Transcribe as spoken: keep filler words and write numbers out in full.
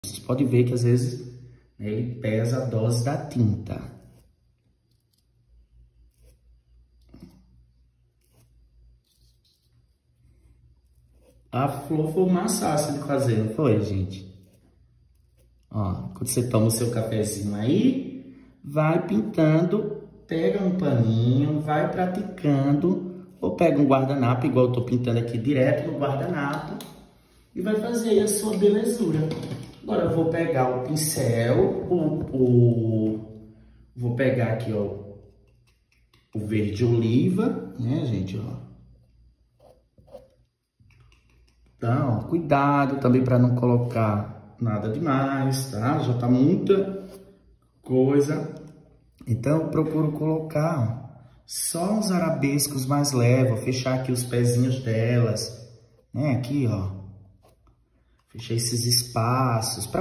Vocês podem ver que às vezes, né, ele pesa a dose da tinta. A flor foi mais fácil de fazer, não foi, gente? Ó, quando você toma o seu cafezinho aí, vai pintando, pega um paninho, vai praticando, ou pega um guardanapo, igual eu tô pintando aqui direto no guardanapo, e vai fazer aí a sua belezura. Agora eu vou pegar o pincel, o, o, vou pegar aqui, ó, o verde oliva, né, gente, ó. Então, cuidado também para não colocar nada demais, tá? Já tá muita coisa. Então, eu procuro colocar só uns arabescos mais leves, vou fechar aqui os pezinhos delas, né? Aqui, ó. Fechei esses espaços. Pra